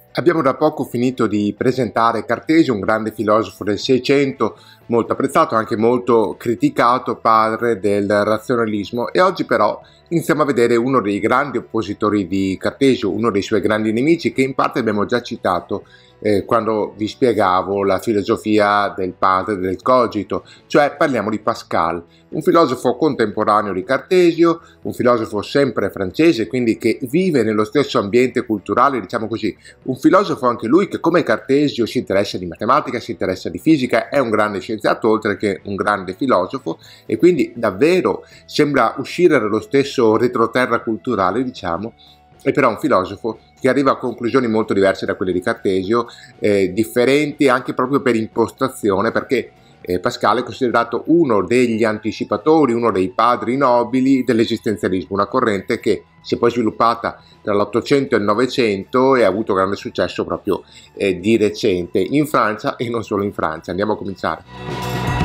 Abbiamo da poco finito di presentare Cartesio, un grande filosofo del Seicento, molto apprezzato, anche molto criticato, padre del razionalismo, e oggi però iniziamo a vedere uno dei grandi oppositori di Cartesio, uno dei suoi grandi nemici, che in parte abbiamo già citato quando vi spiegavo la filosofia del padre del cogito, cioè parliamo di Pascal, un filosofo contemporaneo di Cartesio, un filosofo sempre francese, quindi che vive nello stesso ambiente culturale, diciamo così, un filosofo anche lui che come Cartesio si interessa di matematica, si interessa di fisica, è un grande scienziato oltre che un grande filosofo, e quindi davvero sembra uscire dallo stesso retroterra culturale, diciamo, è però un filosofo che arriva a conclusioni molto diverse da quelle di Cartesio, differenti anche proprio per impostazione, perché Pascal è considerato uno degli anticipatori, uno dei padri nobili dell'esistenzialismo, una corrente che si è poi sviluppata tra l'Ottocento e il Novecento e ha avuto grande successo proprio di recente in Francia e non solo in Francia. Andiamo a cominciare.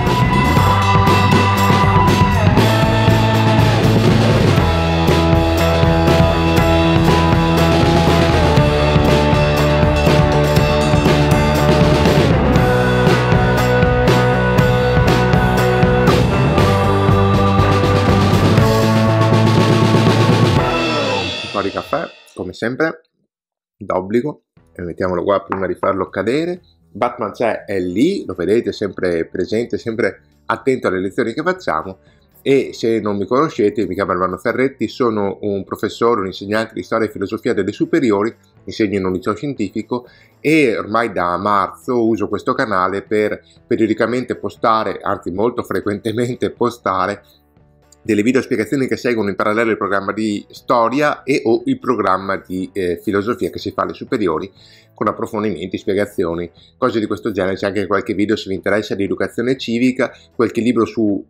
Di caffè, come sempre, d'obbligo, e mettiamolo qua prima di farlo cadere. Batman c'è, è lì, lo vedete, sempre presente, sempre attento alle lezioni che facciamo. E se non mi conoscete, mi chiamo Armando Ferretti, sono un professore, un insegnante di storia e filosofia delle superiori, insegno in un liceo scientifico e ormai da marzo uso questo canale per periodicamente postare, anzi molto frequentemente postare, delle video spiegazioni che seguono in parallelo il programma di storia e o il programma di filosofia che si fa alle superiori, con approfondimenti, spiegazioni, cose di questo genere. C'è anche qualche video, se vi interessa, di educazione civica, qualche video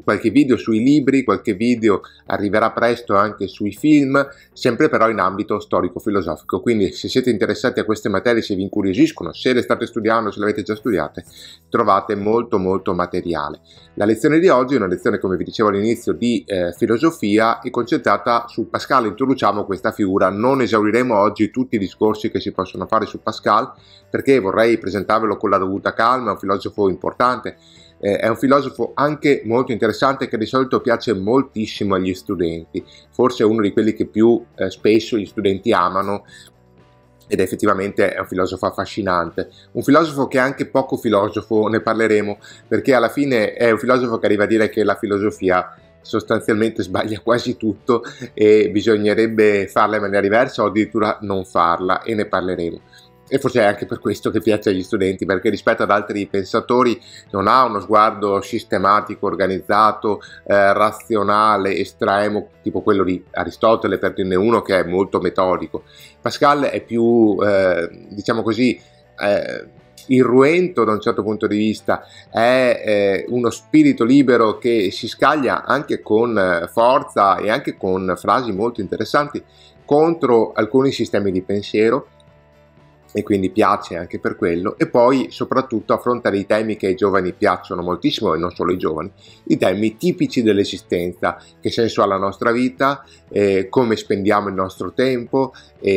sui libri, qualche video arriverà presto anche sui film, sempre però in ambito storico-filosofico. Quindi se siete interessati a queste materie, se vi incuriosiscono, se le state studiando, se le avete già studiate, trovate molto materiale. La lezione di oggi è una lezione, come vi dicevo all'inizio, di filosofia, è concentrata su Pascal. Introduciamo questa figura, non esauriremo oggi tutti i discorsi che si possono fare su Pascal, perché vorrei presentarvelo con la dovuta calma. È un filosofo importante, è un filosofo anche molto interessante che di solito piace moltissimo agli studenti, forse è uno di quelli che più spesso gli studenti amano, ed effettivamente è un filosofo affascinante, un filosofo che è anche poco filosofo, ne parleremo, perché alla fine è un filosofo che arriva a dire che la filosofia sostanzialmente sbaglia quasi tutto e bisognerebbe farla in maniera diversa o addirittura non farla, e ne parleremo. E forse è anche per questo che piace agli studenti, perché rispetto ad altri pensatori non ha uno sguardo sistematico, organizzato, razionale, estremo, tipo quello di Aristotele, per dirne uno, che è molto metodico. Pascal è più, diciamo così, irruento da un certo punto di vista, è uno spirito libero che si scaglia anche con forza e anche con frasi molto interessanti contro alcuni sistemi di pensiero, e quindi piace anche per quello. E poi soprattutto affronta dei temi che ai giovani piacciono moltissimo, e non solo ai giovani, i temi tipici dell'esistenza: che senso ha la nostra vita, come spendiamo il nostro tempo,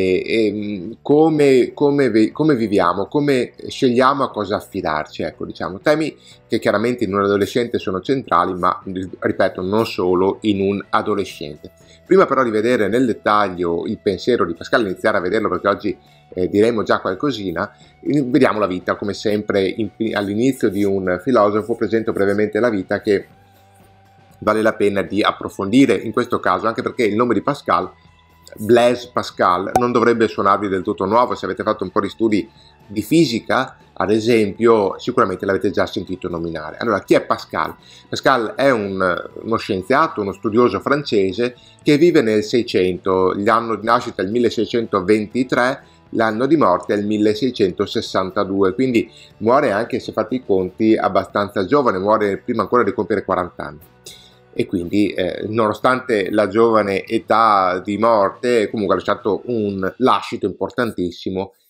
come viviamo, come scegliamo a cosa affidarci, ecco, diciamo, temi che chiaramente in un adolescente sono centrali, ma ripeto, non solo in un adolescente. Prima però di vedere nel dettaglio il pensiero di Pascal, iniziare a vederlo, perché oggi diremo già qualcosina, vediamo la vita. Come sempre all'inizio di un filosofo presento brevemente la vita, che vale la pena di approfondire in questo caso, anche perché il nome di Pascal, Blaise Pascal, non dovrebbe suonarvi del tutto nuovo. Se avete fatto un po' di studi di fisica, ad esempio, sicuramente l'avete già sentito nominare. Allora, chi è Pascal? Pascal è uno scienziato, uno studioso francese che vive nel 600, l'anno di nascita è il 1623, l'anno di morte è il 1662, quindi muore, anche se fate i conti, abbastanza giovane, muore prima ancora di compiere 40 anni. E quindi nonostante la giovane età di morte, comunque ha lasciato un lascito importantissimo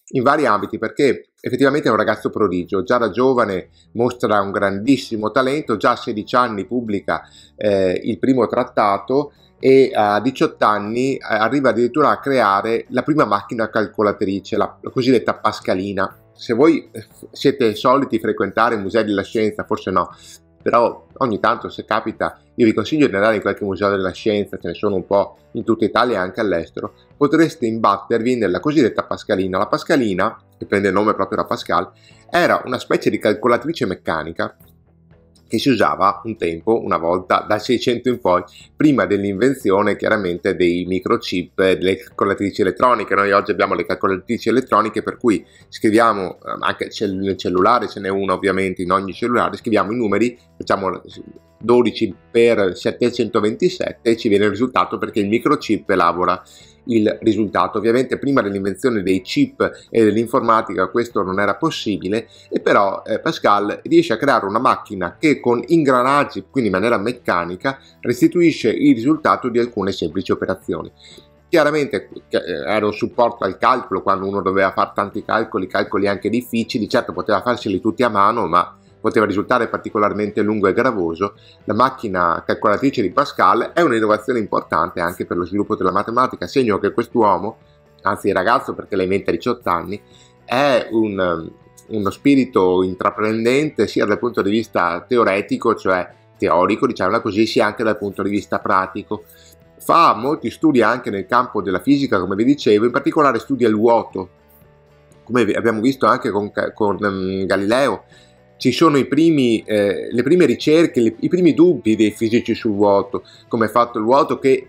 in vari ambiti, perché effettivamente è un ragazzo prodigio, già da giovane mostra un grandissimo talento, già a 16 anni pubblica il primo trattato e a 18 anni arriva addirittura a creare la prima macchina calcolatrice, la cosiddetta Pascalina. Se voi siete soliti frequentare i musei della scienza, forse no, però ogni tanto, se capita, io vi consiglio di andare in qualche museo della scienza, ce ne sono un po' in tutta Italia e anche all'estero, potreste imbattervi nella cosiddetta Pascalina. La Pascalina, che prende il nome proprio da Pascal, era una specie di calcolatrice meccanica che si usava un tempo, una volta, dal 600 in poi, prima dell'invenzione chiaramente dei microchip, delle calcolatrici elettroniche. Noi oggi abbiamo le calcolatrici elettroniche per cui scriviamo, anche nel cellulare ce n'è una ovviamente in ogni cellulare, scriviamo i numeri, facciamo 12 per 727 e ci viene il risultato, perché il microchip elabora il risultato. Ovviamente prima dell'invenzione dei chip e dell'informatica questo non era possibile, e però Pascal riesce a creare una macchina che con ingranaggi, quindi in maniera meccanica, restituisce il risultato di alcune semplici operazioni. Chiaramente era un supporto al calcolo quando uno doveva fare tanti calcoli anche difficili, certo poteva farseli tutti a mano, ma poteva risultare particolarmente lungo e gravoso. La macchina calcolatrice di Pascal è un'innovazione importante anche per lo sviluppo della matematica, segno che quest'uomo, anzi ragazzo perché lei inventa 18 anni, è uno spirito intraprendente sia dal punto di vista teoretico, cioè teorico, diciamola così, sia anche dal punto di vista pratico. Fa molti studi anche nel campo della fisica, come vi dicevo, in particolare studia il vuoto, come abbiamo visto anche con Galileo. Ci sono le prime ricerche, i primi dubbi dei fisici sul vuoto, come è fatto il vuoto, che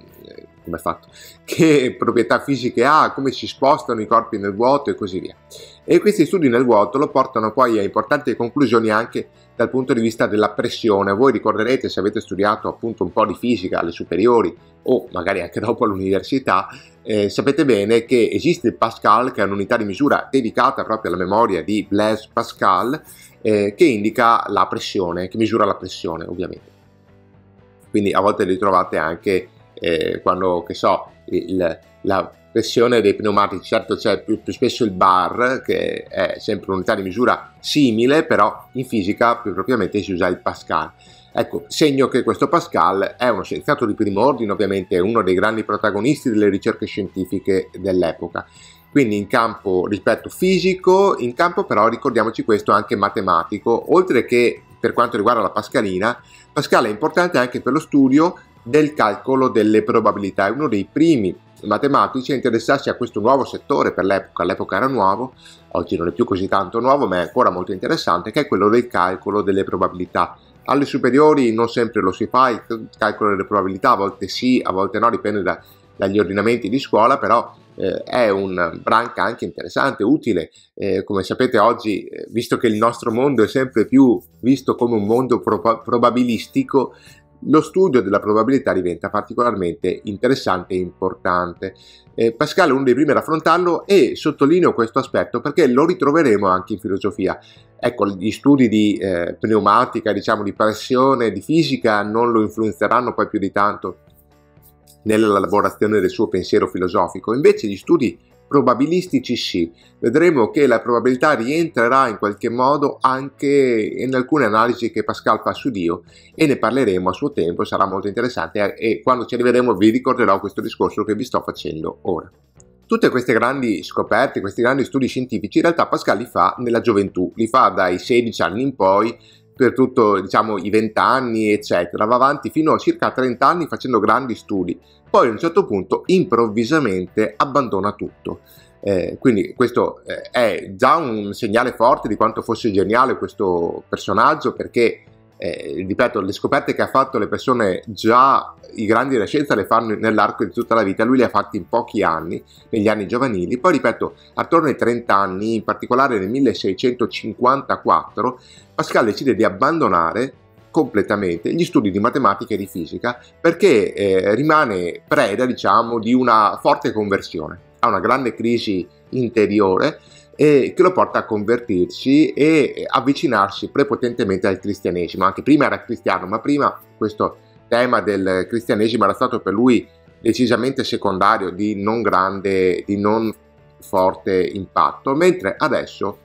proprietà fisiche ha, come si spostano i corpi nel vuoto e così via. E questi studi nel vuoto lo portano poi a importanti conclusioni anche dal punto di vista della pressione. Voi ricorderete, se avete studiato appunto un po' di fisica alle superiori o magari anche dopo all'università, sapete bene che esiste il Pascal, che è un'unità di misura dedicata proprio alla memoria di Blaise Pascal, che indica la pressione, che misura la pressione ovviamente. Quindi a volte li trovate anche quando, che so, la pressione dei pneumatici. Certo c'è più spesso il bar, che è sempre un'unità di misura simile, però in fisica più propriamente si usa il Pascal. Ecco, segno che questo Pascal è uno scienziato di primo ordine, ovviamente è uno dei grandi protagonisti delle ricerche scientifiche dell'epoca. Quindi in campo, rispetto, fisico, in campo però, ricordiamoci questo, anche matematico. Oltre che per quanto riguarda la Pascalina, Pascal è importante anche per lo studio del calcolo delle probabilità. È uno dei primi matematici a interessarsi a questo nuovo settore per l'epoca. All'epoca era nuovo, oggi non è più così tanto nuovo, ma è ancora molto interessante, che è quello del calcolo delle probabilità. Alle superiori non sempre lo si fa, il calcolo delle probabilità, a volte sì, a volte no, dipende dagli ordinamenti di scuola, però è un branca anche interessante, utile. Come sapete oggi, visto che il nostro mondo è sempre più visto come un mondo probabilistico, lo studio della probabilità diventa particolarmente interessante e importante. Pascal è uno dei primi ad affrontarlo, e sottolineo questo aspetto perché lo ritroveremo anche in filosofia. Ecco, gli studi di pneumatica, diciamo di pressione, di fisica non lo influenzeranno poi più di tanto nella elaborazione del suo pensiero filosofico. Invece gli studi probabilistici sì, vedremo che la probabilità rientrerà in qualche modo anche in alcune analisi che Pascal fa su Dio, e ne parleremo a suo tempo, sarà molto interessante, e quando ci arriveremo vi ricorderò questo discorso che vi sto facendo ora. Tutte queste grandi scoperte, questi grandi studi scientifici, in realtà Pascal li fa nella gioventù, li fa dai 16 anni in poi, per tutto, diciamo, i 20 anni, eccetera. Va avanti fino a circa 30 anni facendo grandi studi. Poi a un certo punto, improvvisamente, abbandona tutto. Quindi questo è già un segnale forte di quanto fosse geniale questo personaggio, perché ripeto, le scoperte che ha fatto le persone, già i grandi della scienza le fanno nell'arco di tutta la vita, lui le ha fatte in pochi anni, negli anni giovanili. Poi ripeto, attorno ai 30 anni, in particolare nel 1654, Pascal decide di abbandonare completamente gli studi di matematica e di fisica, perché rimane preda, diciamo, di una forte conversione, ha una grande crisi interiore che lo porta a convertirsi e avvicinarsi prepotentemente al cristianesimo. Anche prima era cristiano, ma prima questo tema del cristianesimo era stato per lui decisamente secondario, di non forte impatto, mentre adesso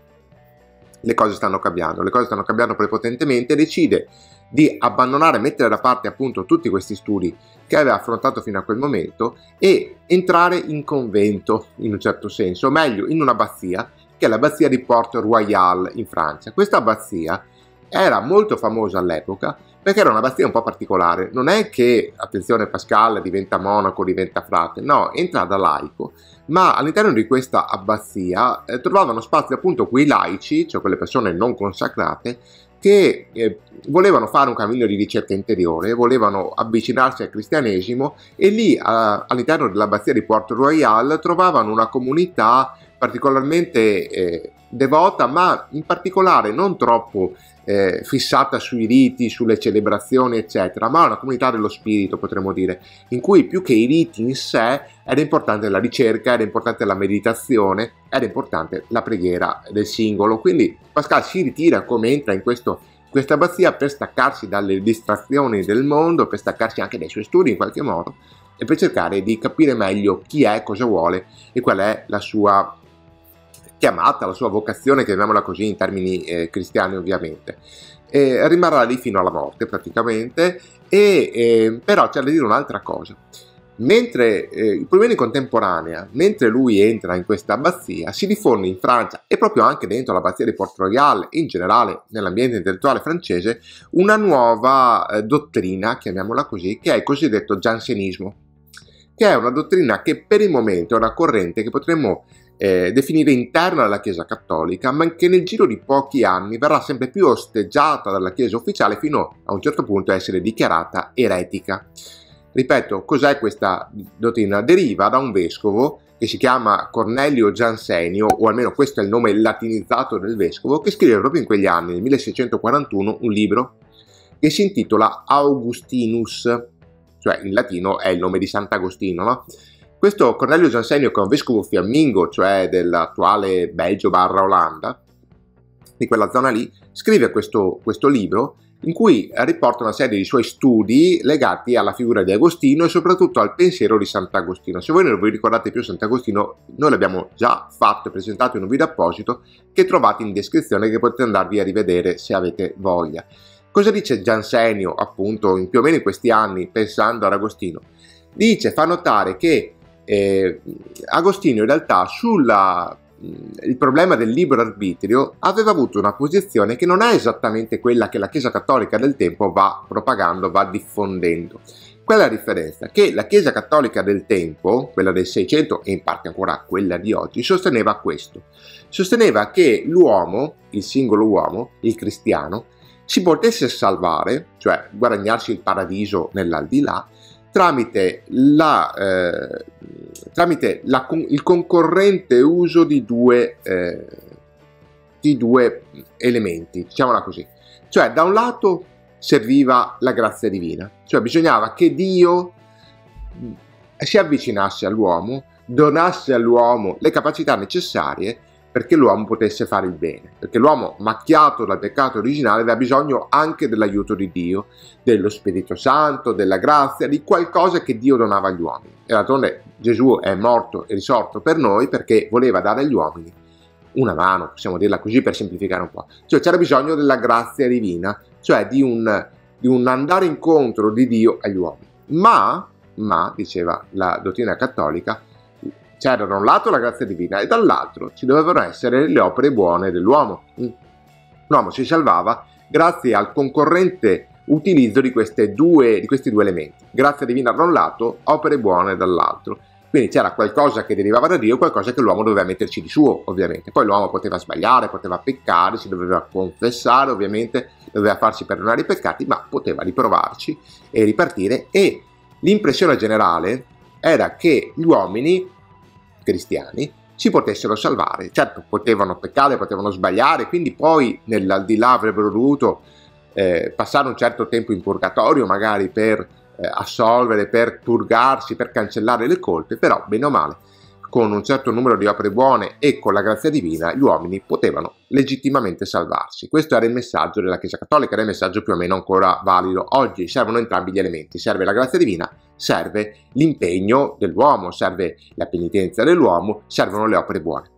le cose stanno cambiando prepotentemente, decide di abbandonare, mettere da parte appunto tutti questi studi che aveva affrontato fino a quel momento e entrare in convento in un certo senso, o meglio in un'abbazia che è l'abbazia di Port-Royal in Francia. Questa abbazia era molto famosa all'epoca perché era un'abbazia un po' particolare, non è che, attenzione, Pascal diventa monaco, diventa frate, no, entra da laico, ma all'interno di questa abbazia trovavano spazio appunto quei laici, cioè quelle persone non consacrate, che volevano fare un cammino di ricerca interiore, volevano avvicinarsi al cristianesimo e lì all'interno dell'abbazia di Port-Royal trovavano una comunità particolarmente devota, ma in particolare non troppo fissata sui riti, sulle celebrazioni eccetera, ma una comunità dello spirito, potremmo dire, in cui più che i riti in sé era importante la ricerca, era importante la meditazione, era importante la preghiera del singolo. Quindi Pascal si ritira, come entra in questa abbazia, per staccarsi dalle distrazioni del mondo, per staccarsi anche dai suoi studi in qualche modo e per cercare di capire meglio chi è, cosa vuole e qual è la sua chiamata, la sua vocazione, chiamiamola così in termini cristiani ovviamente. Rimarrà lì fino alla morte praticamente, però c'è da dire un'altra cosa. Mentre più o meno in contemporanea, mentre lui entra in questa abbazia, si diffonde in Francia e proprio anche dentro l'abbazia di Port-Royal, in generale nell'ambiente intellettuale francese, una nuova dottrina, chiamiamola così, che è il cosiddetto giansenismo, che è una dottrina che per il momento è una corrente che potremmo definire interna alla Chiesa Cattolica, ma che nel giro di pochi anni verrà sempre più osteggiata dalla Chiesa ufficiale fino a un certo punto a essere dichiarata eretica. Ripeto, cos'è questa dottrina? Deriva da un vescovo che si chiama Cornelio Giansenio, o almeno questo è il nome latinizzato del vescovo, che scrive proprio in quegli anni, nel 1641, un libro che si intitola Augustinus, cioè in latino è il nome di Sant'Agostino, no? Questo Cornelio Giansenio, che è un vescovo fiammingo, cioè dell'attuale Belgio / Olanda, di quella zona lì, scrive questo libro in cui riporta una serie di suoi studi legati alla figura di Agostino e soprattutto al pensiero di Sant'Agostino. Se voi non vi ricordate più Sant'Agostino, noi l'abbiamo già fatto e presentato in un video apposito che trovate in descrizione, che potete andarvi a rivedere se avete voglia. Cosa dice Giansenio, appunto, più o meno in questi anni, pensando ad Agostino? Fa notare che Agostino in realtà il problema del libero arbitrio aveva avuto una posizione che non è esattamente quella che la Chiesa Cattolica del tempo va propagando, va diffondendo. Qual è la differenza? Che la Chiesa Cattolica del tempo, quella del 600 e in parte ancora quella di oggi, sosteneva questo. Sosteneva che l'uomo, il singolo uomo, il cristiano, si potesse salvare, cioè guadagnarsi il paradiso nell'aldilà, tramite il concorrente uso di due elementi, diciamola così. Cioè, da un lato serviva la grazia divina, cioè bisognava che Dio si avvicinasse all'uomo, donasse all'uomo le capacità necessarie perché l'uomo potesse fare il bene, perché l'uomo macchiato dal peccato originale aveva bisogno anche dell'aiuto di Dio, dello Spirito Santo, della grazia, di qualcosa che Dio donava agli uomini. E d'altronde Gesù è morto e risorto per noi perché voleva dare agli uomini una mano, possiamo dirla così per semplificare un po'. Cioè c'era bisogno della grazia divina, cioè di un andare incontro di Dio agli uomini. Ma, diceva la dottrina cattolica, c'era da un lato la grazia divina e dall'altro ci dovevano essere le opere buone dell'uomo. L'uomo si salvava grazie al concorrente utilizzo di questi due elementi. Grazia divina da un lato, opere buone dall'altro. Quindi c'era qualcosa che derivava da Dio, qualcosa che l'uomo doveva metterci di suo, ovviamente. Poi l'uomo poteva sbagliare, poteva peccare, si doveva confessare, ovviamente, doveva farsi perdonare i peccati, ma poteva riprovarci e ripartire. E l'impressione generale era che gli uomini cristiani si potessero salvare. Certo, potevano peccare, potevano sbagliare, quindi poi nell'aldilà avrebbero dovuto passare un certo tempo in purgatorio, magari per assolvere, per purgarsi, per cancellare le colpe, però bene o male, con un certo numero di opere buone e con la grazia divina, gli uomini potevano legittimamente salvarsi. Questo era il messaggio della Chiesa Cattolica, era il messaggio più o meno ancora valido oggi. Servono entrambi gli elementi, serve la grazia divina serve l'impegno dell'uomo, serve la penitenza dell'uomo, servono le opere buone.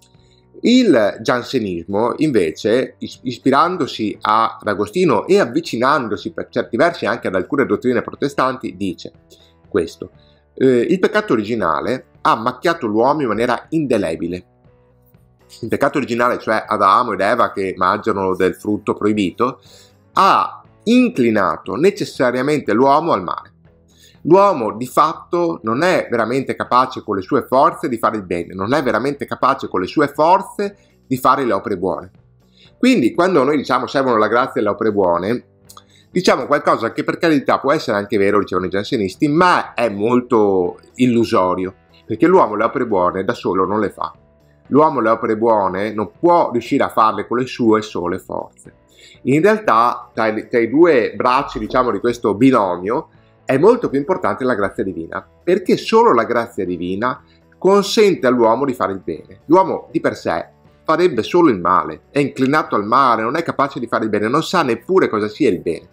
Il giansenismo invece, ispirandosi ad Agostino e avvicinandosi per certi versi anche ad alcune dottrine protestanti, dice questo: il peccato originale ha macchiato l'uomo in maniera indelebile. Il peccato originale, cioè Adamo ed Eva che mangiano del frutto proibito, ha inclinato necessariamente l'uomo al male. L'uomo di fatto non è veramente capace con le sue forze di fare il bene, non è veramente capace con le sue forze di fare le opere buone. Quindi quando noi diciamo servono la grazia e le opere buone, diciamo qualcosa che per carità può essere anche vero, dicevano i giansenisti, ma è molto illusorio, perché l'uomo le opere buone da solo non le fa. L'uomo le opere buone non può riuscire a farle con le sue sole forze. In realtà tra i due bracci, diciamo, di questo binomio è molto più importante la grazia divina, perché solo la grazia divina consente all'uomo di fare il bene. L'uomo di per sé farebbe solo il male, è inclinato al male, non è capace di fare il bene, non sa neppure cosa sia il bene.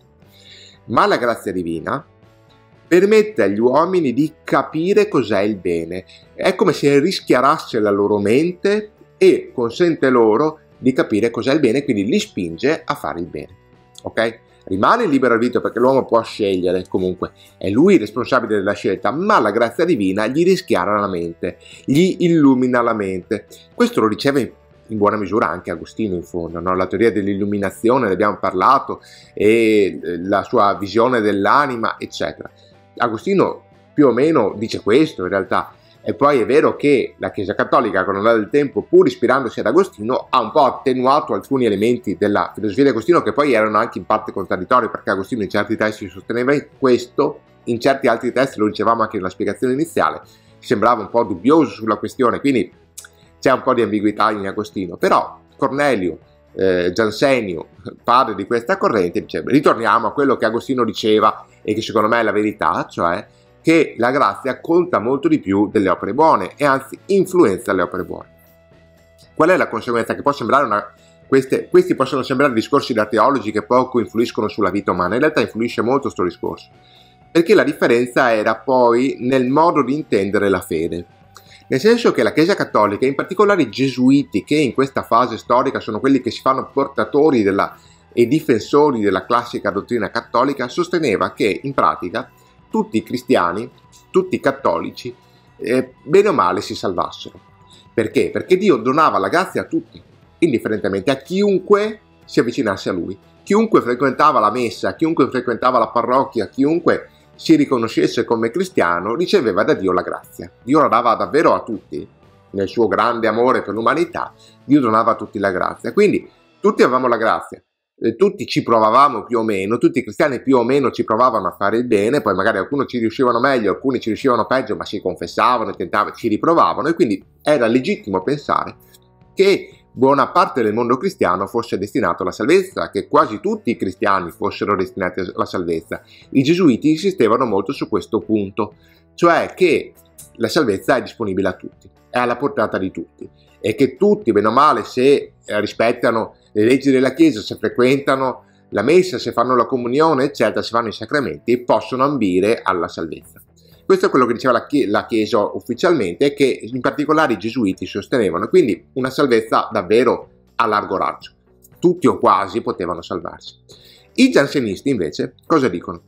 Ma la grazia divina permette agli uomini di capire cos'è il bene. È come se rischiarasse la loro mente e consente loro di capire cos'è il bene, quindi li spinge a fare il bene. Ok? Rimane il libero arbitrio perché l'uomo può scegliere, comunque è lui il responsabile della scelta, ma la grazia divina gli rischiara la mente, gli illumina la mente. Questo lo riceve in buona misura anche Agostino in fondo, no? La teoria dell'illuminazione, ne abbiamo parlato, e la sua visione dell'anima, eccetera. Agostino più o meno dice questo in realtà, e poi è vero che la Chiesa Cattolica con l'andare del tempo, pur ispirandosi ad Agostino, ha un po' attenuato alcuni elementi della filosofia di Agostino che poi erano anche in parte contraddittori, perché Agostino in certi testi sosteneva questo, in certi altri testi, lo dicevamo anche nella spiegazione iniziale, sembrava un po' dubbioso sulla questione, quindi c'è un po' di ambiguità in Agostino. Però Cornelio Giansenio, padre di questa corrente, dice: ritorniamo a quello che Agostino diceva e che secondo me è la verità, cioè che la grazia conta molto di più delle opere buone e anzi influenza le opere buone. Qual è la conseguenza? Che può sembrare questi possono sembrare discorsi da teologi che poco influiscono sulla vita umana, in realtà influisce molto questo discorso, perché la differenza era poi nel modo di intendere la fede. Nel senso che la Chiesa Cattolica, in particolare i Gesuiti, che in questa fase storica sono quelli che si fanno portatori e difensori della classica dottrina cattolica, sosteneva che in pratica tutti i cristiani, tutti i cattolici, bene o male si salvassero. Perché? Perché Dio donava la grazia a tutti, indifferentemente a chiunque si avvicinasse a Lui. Chiunque frequentava la messa, chiunque frequentava la parrocchia, chiunque si riconoscesse come cristiano, riceveva da Dio la grazia. Dio la dava davvero a tutti, nel suo grande amore per l'umanità, Dio donava a tutti la grazia. Quindi tutti avevamo la grazia. Tutti ci provavamo più o meno, tutti i cristiani più o meno ci provavano a fare il bene, poi magari alcuni ci riuscivano meglio, alcuni ci riuscivano peggio, ma si confessavano, tentavano, ci riprovavano, e quindi era legittimo pensare che buona parte del mondo cristiano fosse destinato alla salvezza, che quasi tutti i cristiani fossero destinati alla salvezza. I gesuiti insistevano molto su questo punto, cioè che la salvezza è disponibile a tutti, è alla portata di tutti, e che tutti, bene o male, se rispettano le leggi della Chiesa, se frequentano la messa, se fanno la comunione, eccetera, se fanno i sacramenti, possono ambire alla salvezza. Questo è quello che diceva la Chiesa ufficialmente e che in particolare i Gesuiti sostenevano, quindi una salvezza davvero a largo raggio. Tutti o quasi potevano salvarsi. I giansenisti invece cosa dicono?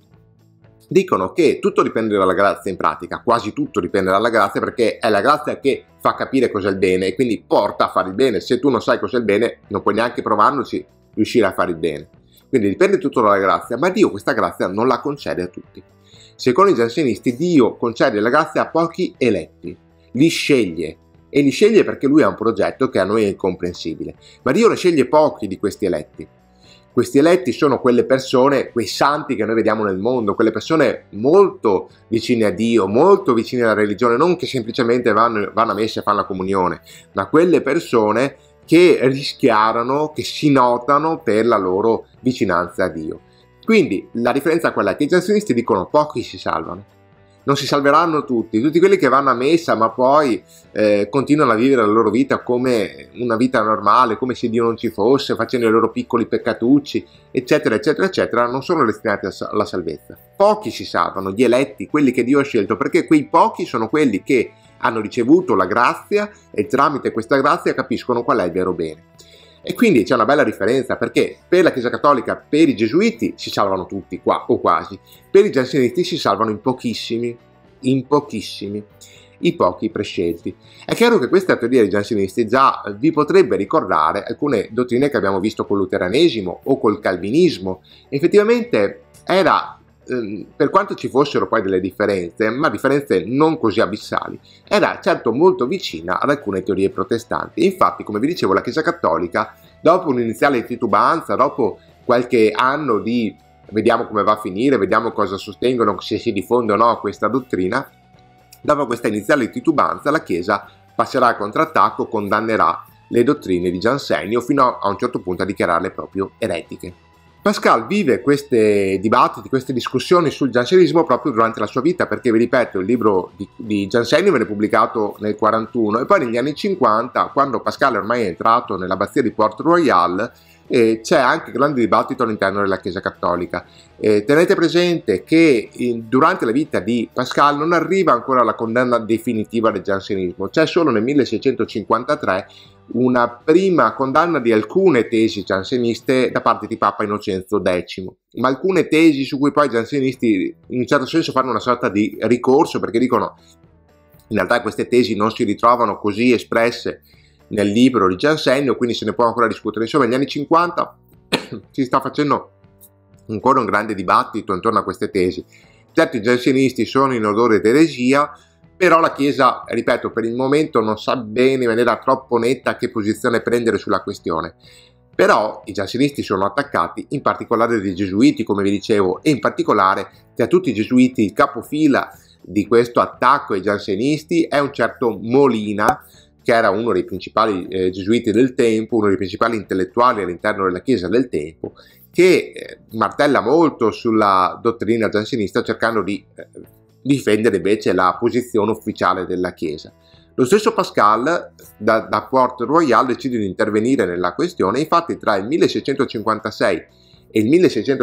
Dicono che tutto dipende dalla grazia, in pratica, quasi tutto dipende dalla grazia, perché è la grazia che fa capire cos'è il bene e quindi porta a fare il bene. Se tu non sai cos'è il bene, non puoi neanche provandoci riuscire a fare il bene. Quindi dipende tutto dalla grazia, ma Dio questa grazia non la concede a tutti. Secondo i giansenisti, Dio concede la grazia a pochi eletti, li sceglie, e li sceglie perché Lui ha un progetto che a noi è incomprensibile, ma Dio ne sceglie pochi di questi eletti. Questi eletti sono quelle persone, quei santi che noi vediamo nel mondo, quelle persone molto vicine a Dio, molto vicine alla religione, non che semplicemente vanno a messa e fanno la comunione, ma quelle persone che rischiarano, che si notano per la loro vicinanza a Dio. Quindi la differenza è quella che i giansenisti dicono pochi si salvano. non si salveranno tutti quelli che vanno a messa ma poi continuano a vivere la loro vita come una vita normale, come se Dio non ci fosse, facendo i loro piccoli peccatucci, eccetera, eccetera, eccetera, non sono destinati alla salvezza. Pochi si salvano, gli eletti, quelli che Dio ha scelto, perché quei pochi sono quelli che hanno ricevuto la grazia e tramite questa grazia capiscono qual è il vero bene. E quindi c'è una bella differenza, perché per la Chiesa Cattolica, per i Gesuiti si salvano tutti qua o quasi, per i Giansenisti si salvano in pochissimi, i pochi prescelti. È chiaro che questa teoria dei Giansenisti già vi potrebbe ricordare alcune dottrine che abbiamo visto col luteranesimo o col calvinismo. Effettivamente era, per quanto ci fossero poi delle differenze, ma differenze non così abissali, era certo molto vicina ad alcune teorie protestanti. Infatti, come vi dicevo, la Chiesa Cattolica, dopo un'iniziale titubanza, dopo qualche anno di vediamo come va a finire, vediamo cosa sostengono, se si diffonde o no questa dottrina, dopo questa iniziale titubanza la Chiesa passerà al contrattacco, condannerà le dottrine di Giansenio fino a un certo punto a dichiararle proprio eretiche. Pascal vive questi dibattiti, queste discussioni sul giansenismo proprio durante la sua vita, perché vi ripeto, il libro di Giansenio venne pubblicato nel 41 e poi negli anni 50, quando Pascal ormai è entrato nell'abbazia di Port Royal, c'è anche grande dibattito all'interno della Chiesa Cattolica. Tenete presente che durante la vita di Pascal non arriva ancora la condanna definitiva del giansenismo, c'è solo nel 1653 una prima condanna di alcune tesi gianseniste da parte di Papa Innocenzo X, ma alcune tesi su cui poi i giansenisti in un certo senso fanno una sorta di ricorso, perché dicono in realtà queste tesi non si ritrovano così espresse nel libro di Giansenio, quindi se ne può ancora discutere. Insomma, negli anni 50 si sta facendo ancora un grande dibattito intorno a queste tesi. Certo, i giansenisti sono in odore d'eresia, però la Chiesa, ripeto, per il momento non sa bene in maniera troppo netta che posizione prendere sulla questione. Però i giansenisti sono attaccati, in particolare dai gesuiti, come vi dicevo, e in particolare tra tutti i gesuiti il capofila di questo attacco ai giansenisti è un certo Molina, che era uno dei principali gesuiti del tempo, uno dei principali intellettuali all'interno della Chiesa del tempo, che martella molto sulla dottrina giansenista cercando di difendere invece la posizione ufficiale della Chiesa. Lo stesso Pascal da Port Royal decide di intervenire nella questione, infatti tra il 1656 e il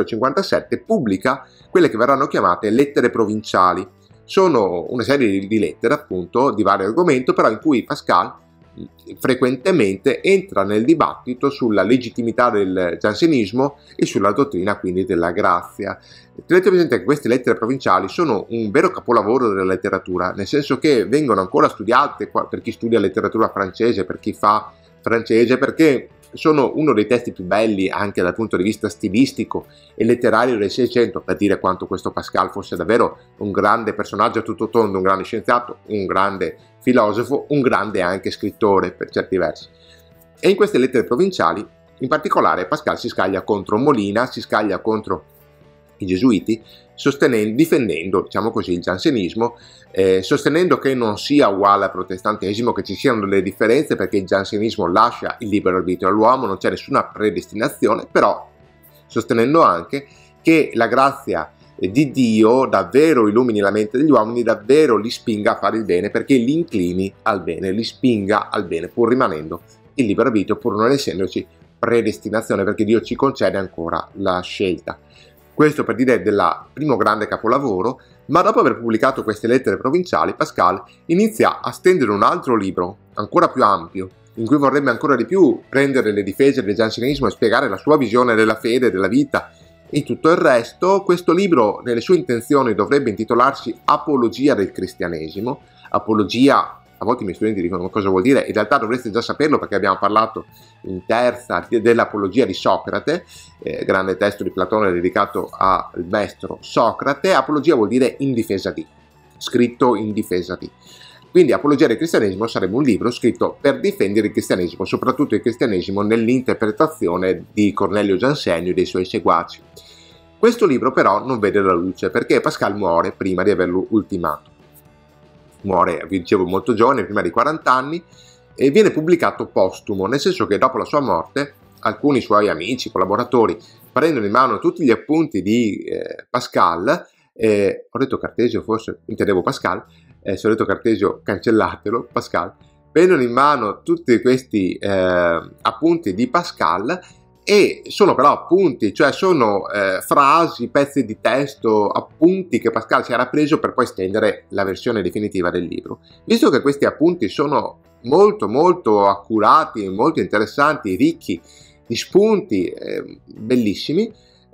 1657 pubblica quelle che verranno chiamate lettere provinciali. Sono una serie di lettere appunto di vario argomento, però in cui Pascal frequentemente entra nel dibattito sulla legittimità del giansenismo e sulla dottrina quindi della grazia. Tenete presente che queste lettere provinciali sono un vero capolavoro della letteratura, nel senso che vengono ancora studiate per chi studia letteratura francese, per chi fa francese, perché sono uno dei testi più belli anche dal punto di vista stilistico e letterario del Seicento, per dire quanto questo Pascal fosse davvero un grande personaggio a tutto tondo, un grande scienziato, un grande filosofo, un grande anche scrittore per certi versi. E in queste lettere provinciali, in particolare, Pascal si scaglia contro Molina, si scaglia contro i gesuiti, difendendo, diciamo così, il giansenismo, sostenendo che non sia uguale al protestantesimo, che ci siano delle differenze perché il giansenismo lascia il libero arbitrio all'uomo, non c'è nessuna predestinazione, però sostenendo anche che la grazia di Dio davvero illumini la mente degli uomini, davvero li spinga a fare il bene, perché li inclini al bene, li spinga al bene, pur rimanendo il libero arbitrio, pur non essendoci predestinazione, perché Dio ci concede ancora la scelta. Questo per dire del primo grande capolavoro, ma dopo aver pubblicato queste lettere provinciali, Pascal inizia a stendere un altro libro, ancora più ampio, in cui vorrebbe ancora di più prendere le difese del giansenismo e spiegare la sua visione della fede, della vita e tutto il resto. Questo libro, nelle sue intenzioni, dovrebbe intitolarsi Apologia del cristianesimo. Apologia, a volte i miei studenti dicono cosa vuol dire, in realtà dovreste già saperlo perché abbiamo parlato in terza dell'Apologia di Socrate, grande testo di Platone dedicato al maestro Socrate. Apologia vuol dire in difesa di, scritto in difesa di. Quindi Apologia del cristianesimo sarebbe un libro scritto per difendere il cristianesimo, soprattutto il cristianesimo nell'interpretazione di Cornelio Giansenio e dei suoi seguaci. Questo libro però non vede la luce perché Pascal muore prima di averlo ultimato. Muore, vi dicevo, molto giovane, prima di 40 anni, e viene pubblicato postumo, nel senso che dopo la sua morte alcuni suoi amici, collaboratori, prendono in mano tutti gli appunti di Pascal, Ho detto Cartesio, forse intendevo Pascal, se ho detto Cartesio cancellatelo, Pascal. Prendono in mano tutti questi appunti di Pascal, e sono però appunti, cioè sono frasi, pezzi di testo, appunti che Pascal si era preso per poi stendere la versione definitiva del libro. Visto che questi appunti sono molto molto accurati, molto interessanti, ricchi di spunti, bellissimi,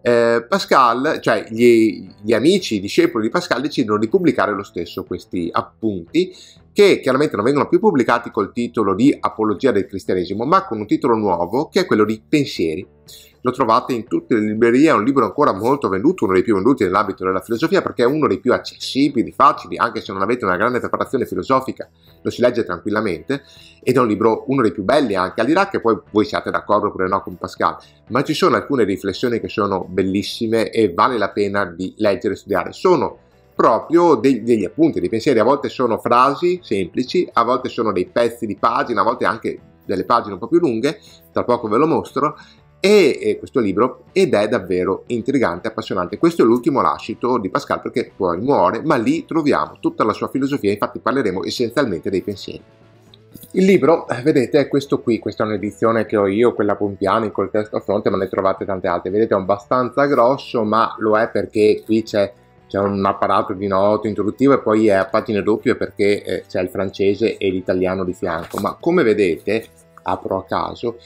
Pascal, cioè gli amici, i discepoli di Pascal decidono di pubblicare lo stesso questi appunti, che chiaramente non vengono più pubblicati col titolo di Apologia del Cristianesimo, ma con un titolo nuovo che è quello di Pensieri. Lo trovate in tutte le librerie, è un libro ancora molto venduto, uno dei più venduti nell'ambito della filosofia, perché è uno dei più accessibili, facili, anche se non avete una grande preparazione filosofica, lo si legge tranquillamente, ed è un libro, uno dei piì belli anche, al di là che poi voi siate d'accordo oppure no con Pascal, ma ci sono alcune riflessioni che sono bellissime e vale la pena di leggere e studiare. Sono proprio degli appunti, dei pensieri, a volte sono frasi semplici, a volte sono dei pezzi di pagina, a volte anche delle pagine un po' più lunghe, tra poco ve lo mostro, e questo libro, ed è davvero intrigante e appassionante. Questo è l'ultimo lascito di Pascal, perché poi muore, ma lì troviamo tutta la sua filosofia, infatti parleremo essenzialmente dei pensieri. Il libro, vedete, è questo qui, questa è un'edizione che ho io, quella Pompiani col testo a fronte, ma ne trovate tante altre, vedete è abbastanza grosso, ma lo è perché qui c'è un apparato di note introduttivo e poi è a pagine doppie perché c'è il francese e l'italiano di fianco, ma come vedete, apro a caso,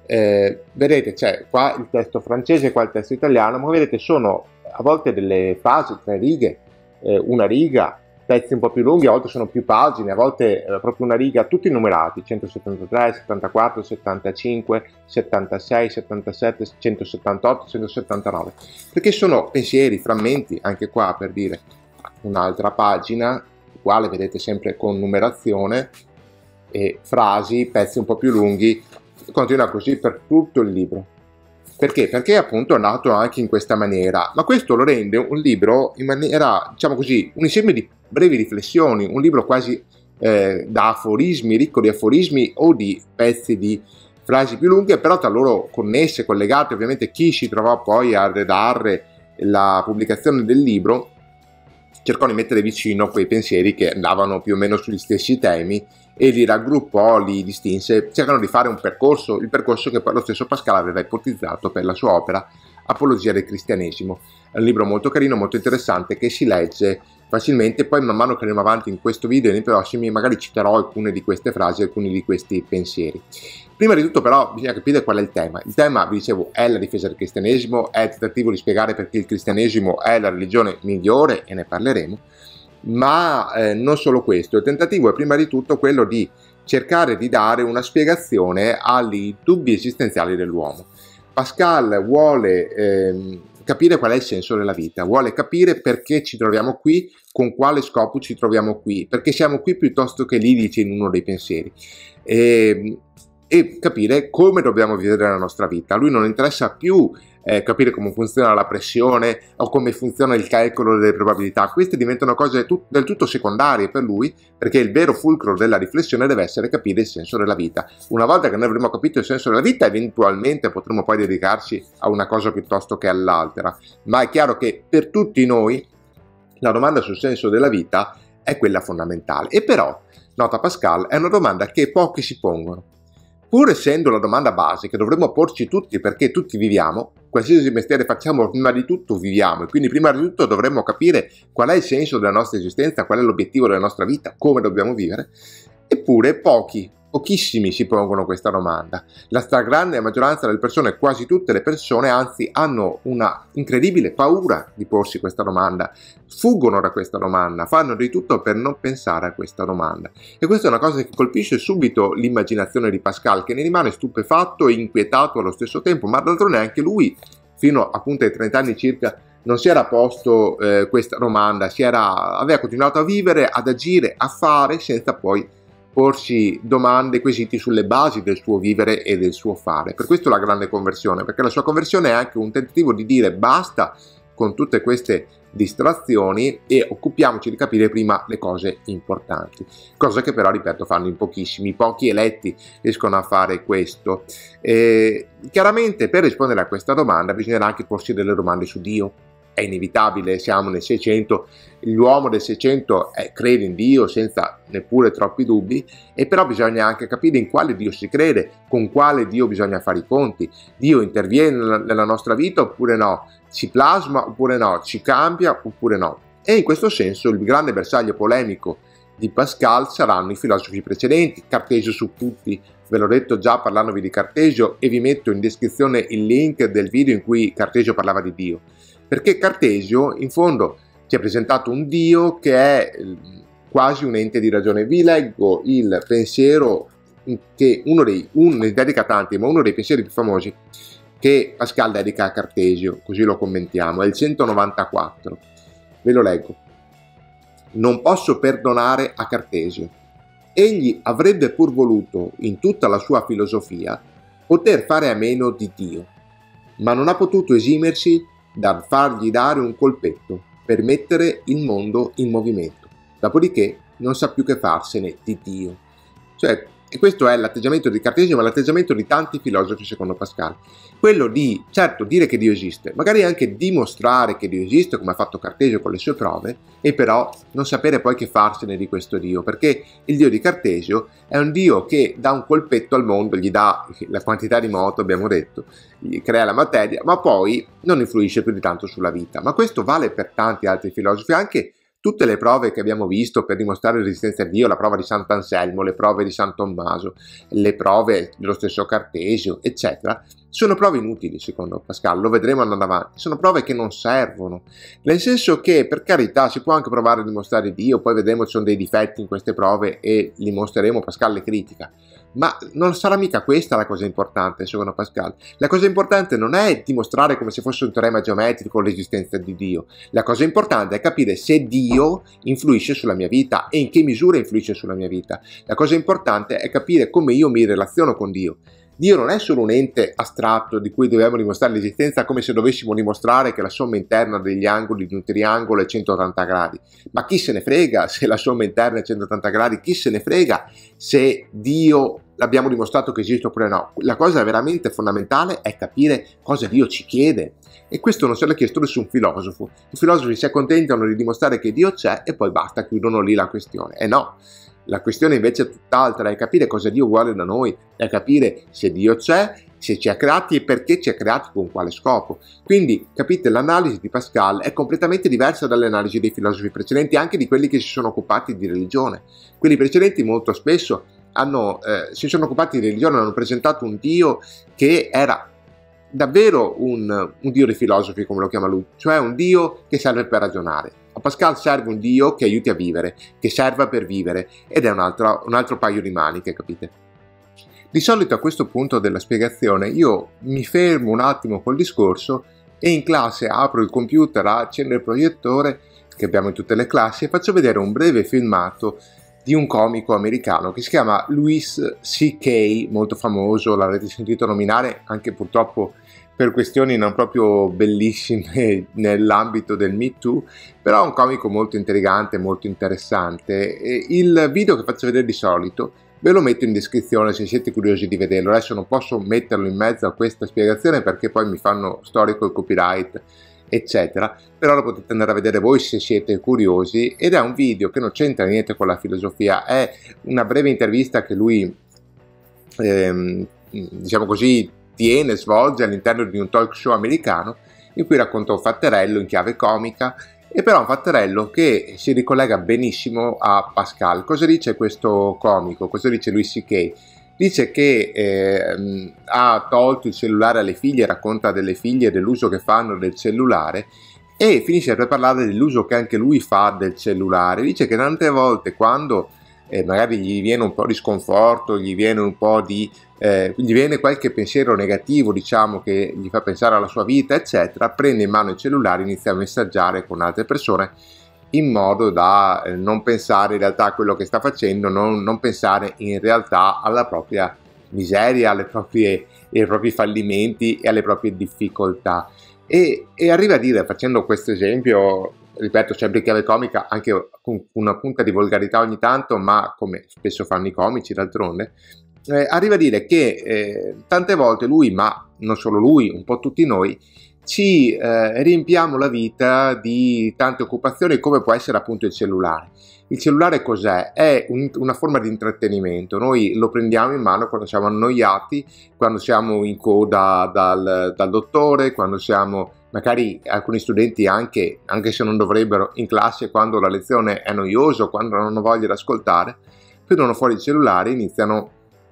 vedete c'è qua il testo francese e qua il testo italiano, ma vedete sono a volte delle frasi, 3 righe, una riga, pezzi un po' più lunghi, a volte sono più pagine, a volte proprio una riga, tutti numerati, 173, 74, 75, 76, 77, 178, 179, perché sono pensieri, frammenti, anche qua per dire un'altra pagina, uguale, vedete sempre con numerazione, e frasi, pezzi un po' più lunghi, continua così per tutto il libro. Perché? Perché appunto è nato anche in questa maniera, ma questo lo rende un libro in maniera, diciamo così, un insieme di brevi riflessioni, un libro quasi da aforismi, ricco di aforismi o di pezzi di frasi più lunghe, però tra loro connesse, collegate. Ovviamente chi si trovò poi a redigere la pubblicazione del libro cercò di mettere vicino quei pensieri che andavano più o meno sugli stessi temi e li raggruppò, li distinse, cercano di fare un percorso, il percorso che poi lo stesso Pascal aveva ipotizzato per la sua opera Apologia del Cristianesimo. È un libro molto carino, molto interessante, che si legge facilmente. Poi man mano che andiamo avanti in questo video e nei prossimi magari citerò alcune di queste frasi, alcuni di questi pensieri. Prima di tutto però bisogna capire qual è il tema. Il tema, vi dicevo, è la difesa del cristianesimo, è il tentativo di spiegare perché il cristianesimo è la religione migliore, e ne parleremo, ma non solo questo. Il tentativo è prima di tutto quello di cercare di dare una spiegazione ai dubbi esistenziali dell'uomo. Pascal vuole capire qual è il senso della vita, vuole capire perché ci troviamo qui, con quale scopo ci troviamo qui, perché siamo qui piuttosto che lì, dice in uno dei pensieri, e capire come dobbiamo vivere la nostra vita. A lui non interessa più capire come funziona la pressione o come funziona il calcolo delle probabilità. Queste diventano cose del tutto secondarie per lui, perché il vero fulcro della riflessione deve essere capire il senso della vita. Una volta che noi avremo capito il senso della vita, eventualmente potremo poi dedicarci a una cosa piuttosto che all'altra, ma è chiaro che per tutti noi la domanda sul senso della vita è quella fondamentale. E però, nota Pascal, è una domanda che pochi si pongono. Pur essendo la domanda base che dovremmo porci tutti, perché tutti viviamo, qualsiasi mestiere facciamo, prima di tutto viviamo, e quindi prima di tutto dovremmo capire qual è il senso della nostra esistenza, qual è l'obiettivo della nostra vita, come dobbiamo vivere. Eppure pochissimi si pongono questa domanda. La stragrande maggioranza delle persone, quasi tutte le persone, anzi, hanno una incredibile paura di porsi questa domanda, fuggono da questa domanda, fanno di tutto per non pensare a questa domanda. E questa è una cosa che colpisce subito l'immaginazione di Pascal, che ne rimane stupefatto e inquietato allo stesso tempo, ma d'altronde anche lui, fino appunto ai 30 anni circa, non si era posto questa domanda, aveva continuato a vivere, ad agire, a fare, senza poi porsi domande, quesiti sulle basi del suo vivere e del suo fare. Per questo la grande conversione, perché la sua conversione è anche un tentativo di dire basta con tutte queste distrazioni e occupiamoci di capire prima le cose importanti, cosa che però, ripeto, fanno in pochissimi, pochi eletti riescono a fare questo. Chiaramente per rispondere a questa domanda bisognerà anche porsi delle domande su Dio. è inevitabile, siamo nel 600, l'uomo del 600 crede in Dio senza neppure troppi dubbi, e però bisogna anche capire in quale Dio si crede, con quale Dio bisogna fare i conti. Dio interviene nella nostra vita oppure no? Ci plasma oppure no? Ci cambia oppure no? E in questo senso il grande bersaglio polemico di Pascal saranno i filosofi precedenti, Cartesio su tutti. Ve l'ho detto già parlandovi di Cartesio, e vi metto in descrizione il link del video in cui Cartesio parlava di Dio, perché Cartesio in fondo ci ha presentato un Dio che è quasi un ente di ragione. Vi leggo il pensiero che ne dedica tanti, ma uno dei pensieri più famosi che Pascal dedica a Cartesio, così lo commentiamo, è il 194. Ve lo leggo. Non posso perdonare a Cartesio. Egli avrebbe pur voluto, in tutta la sua filosofia, poter fare a meno di Dio, ma non ha potuto esimersi dal fargli dare un colpetto per mettere il mondo in movimento. Dopodiché non sa più che farsene di Dio. Cioè, e questo è l'atteggiamento di Cartesio, ma l'atteggiamento di tanti filosofi secondo Pascal. Quello di, certo, dire che Dio esiste, magari anche dimostrare che Dio esiste, come ha fatto Cartesio con le sue prove, e però non sapere poi che farsene di questo Dio, perché il Dio di Cartesio è un Dio che dà un colpetto al mondo, gli dà la quantità di moto, abbiamo detto, gli crea la materia, ma poi non influisce più di tanto sulla vita. Ma questo vale per tanti altri filosofi, anche tutte le prove che abbiamo visto per dimostrare l'esistenza di Dio, la prova di Sant'Anselmo, le prove di San Tommaso, le prove dello stesso Cartesio, eccetera, sono prove inutili secondo Pascal, lo vedremo andando avanti, sono prove che non servono, nel senso che per carità si può anche provare a dimostrare Dio, poi vedremo che ci sono dei difetti in queste prove e li mostreremo, Pascal le critica, ma non sarà mica questa la cosa importante secondo Pascal. La cosa importante non è dimostrare come se fosse un teorema geometrico l'esistenza di Dio, la cosa importante è capire se Dio influisce sulla mia vita e in che misura influisce sulla mia vita. La cosa importante è capire come io mi relaziono con Dio. Dio non è solo un ente astratto di cui dobbiamo dimostrare l'esistenza, come se dovessimo dimostrare che la somma interna degli angoli di un triangolo è 180 gradi. Ma chi se ne frega se la somma interna è 180 gradi? Chi se ne frega se Dio l'abbiamo dimostrato che esiste oppure no? La cosa veramente fondamentale è capire cosa Dio ci chiede. E questo non se l'ha chiesto nessun filosofo. I filosofi si accontentano di dimostrare che Dio c'è e poi basta, chiudono lì la questione. E no! La questione invece è tutt'altra, è capire cosa Dio vuole da noi, è capire se Dio c'è, se ci ha creati e perché ci ha creati, con quale scopo. Quindi, capite, l'analisi di Pascal è completamente diversa dalle analisi dei filosofi precedenti, anche di quelli che si sono occupati di religione. Quelli precedenti molto spesso si sono occupati di religione, hanno presentato un Dio che era davvero un Dio dei filosofi, come lo chiama lui, cioè un Dio che serve per ragionare. A Pascal serve un Dio che aiuti a vivere, che serva per vivere, ed è un altro paio di maniche, capite? Di solito a questo punto della spiegazione io mi fermo un attimo col discorso e in classe apro il computer, accendo il proiettore che abbiamo in tutte le classi e faccio vedere un breve filmato di un comico americano che si chiama Louis C.K., molto famoso, l'avrete sentito nominare anche purtroppo per questioni non proprio bellissime nell'ambito del Me Too, però è un comico molto intrigante, molto interessante. E il video che faccio vedere di solito ve lo metto in descrizione se siete curiosi di vederlo. Adesso non posso metterlo in mezzo a questa spiegazione perché poi mi fanno storico il copyright, eccetera, però lo potete andare a vedere voi se siete curiosi, ed è un video che non c'entra niente con la filosofia, è una breve intervista che lui, diciamo così, svolge all'interno di un talk show americano in cui racconta un fatterello in chiave comica, e però un fatterello che si ricollega benissimo a Pascal. Cosa dice questo comico? Cosa dice Louis C.K.? Dice che ha tolto il cellulare alle figlie, racconta delle figlie e dell'uso che fanno del cellulare, e finisce per parlare dell'uso che anche lui fa del cellulare. Dice che tante volte quando magari gli viene un po' di sconforto, gli viene un po' gli viene qualche pensiero negativo, diciamo, che gli fa pensare alla sua vita, eccetera, prende in mano il cellulare e inizia a messaggiare con altre persone in modo da non pensare in realtà a quello che sta facendo, non pensare in realtà alla propria miseria, ai propri fallimenti e alle proprie difficoltà. E arriva a dire, facendo questo esempio, ripeto, sempre in chiave comica, anche con una punta di volgarità ogni tanto, ma come spesso fanno i comici d'altronde, arriva a dire che tante volte lui, ma non solo lui, un po' tutti noi, ci riempiamo la vita di tante occupazioni, come può essere appunto il cellulare. Il cellulare cos'è? È una forma di intrattenimento. Noi lo prendiamo in mano quando siamo annoiati, quando siamo in coda dal dottore, quando siamo, magari alcuni studenti anche se non dovrebbero, in classe, quando la lezione è noiosa, quando non hanno voglia di ascoltare, prendono fuori il cellulare, iniziano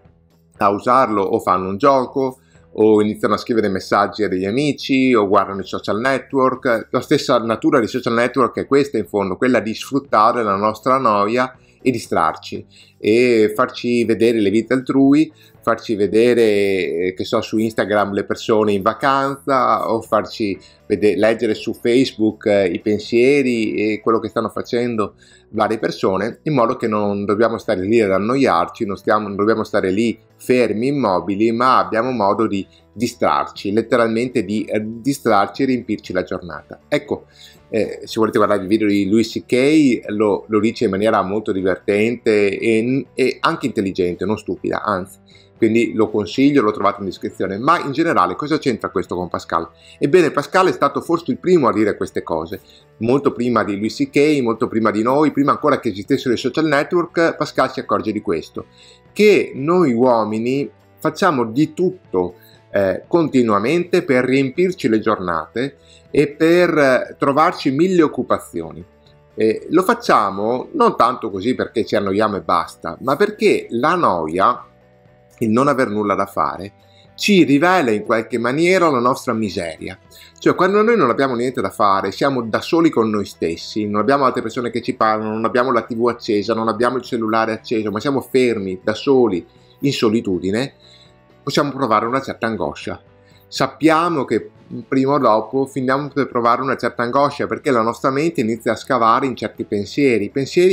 a usarlo o fanno un gioco, o iniziano a scrivere messaggi a degli amici, o guardano i social network. La stessa natura dei social network è questa, in fondo, quella di sfruttare la nostra noia e distrarci e farci vedere le vite altrui, farci vedere, che so, su Instagram le persone in vacanza, o farci leggere su Facebook i pensieri e quello che stanno facendo varie persone, in modo che non dobbiamo stare lì ad annoiarci, non dobbiamo stare lì fermi, immobili, ma abbiamo modo di distrarci, letteralmente di distrarci e riempirci la giornata. Ecco, se volete guardare il video di Louis C.K. lo dice in maniera molto divertente e anche intelligente, non stupida, anzi. Quindi lo consiglio, lo trovate in descrizione. Ma in generale cosa c'entra questo con Pascal? Ebbene, Pascal è stato forse il primo a dire queste cose, molto prima di Louis C.K., molto prima di noi, prima ancora che esistessero i social network. Pascal si accorge di questo, che noi uomini facciamo di tutto continuamente per riempirci le giornate e per trovarci 1000 occupazioni. Lo facciamo non tanto così perché ci annoiamo e basta, ma perché la noia, il non aver nulla da fare, ci rivela in qualche maniera la nostra miseria. Cioè, quando noi non abbiamo niente da fare, siamo da soli con noi stessi, non abbiamo altre persone che ci parlano, non abbiamo la TV accesa, non abbiamo il cellulare acceso, ma siamo fermi, da soli, in solitudine, possiamo provare una certa angoscia. Sappiamo che prima o dopo finiamo per provare una certa angoscia, perché la nostra mente inizia a scavare in certi pensieri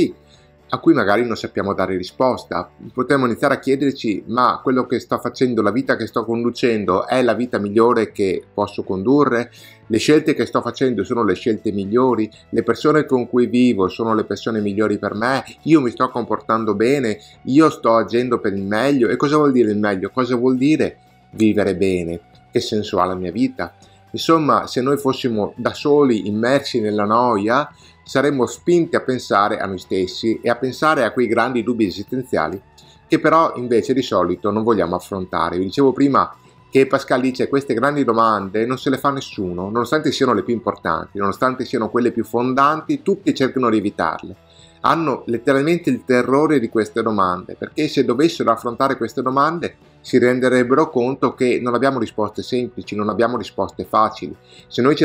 a cui magari non sappiamo dare risposta. Potremmo iniziare a chiederci: ma quello che sto facendo, la vita che sto conducendo, è la vita migliore che posso condurre? Le scelte che sto facendo sono le scelte migliori? Le persone con cui vivo sono le persone migliori per me? Io mi sto comportando bene? Io sto agendo per il meglio? E cosa vuol dire il meglio? Cosa vuol dire vivere bene? Che senso ha la mia vita? Insomma, se noi fossimo da soli, immersi nella noia, saremmo spinti a pensare a noi stessi e a pensare a quei grandi dubbi esistenziali che però invece di solito non vogliamo affrontare. Vi dicevo prima che Pascal dice: queste grandi domande non se le fa nessuno, nonostante siano le più importanti, nonostante siano quelle più fondanti, tutti cercano di evitarle. Hanno letteralmente il terrore di queste domande, perché se dovessero affrontare queste domande si renderebbero conto che non abbiamo risposte semplici, non abbiamo risposte facili. Se noi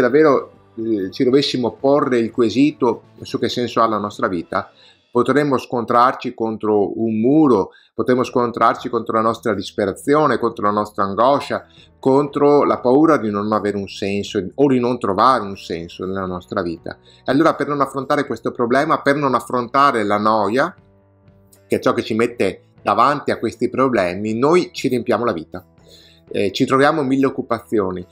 ci dovessimo porre il quesito su che senso ha la nostra vita, potremmo scontrarci contro un muro, potremmo scontrarci contro la nostra disperazione, contro la nostra angoscia, contro la paura di non avere un senso o di non trovare un senso nella nostra vita. E allora, per non affrontare questo problema, per non affrontare la noia, che è ciò che ci mette davanti a questi problemi, noi ci riempiamo la vita. Ci troviamo 1000 occupazioni.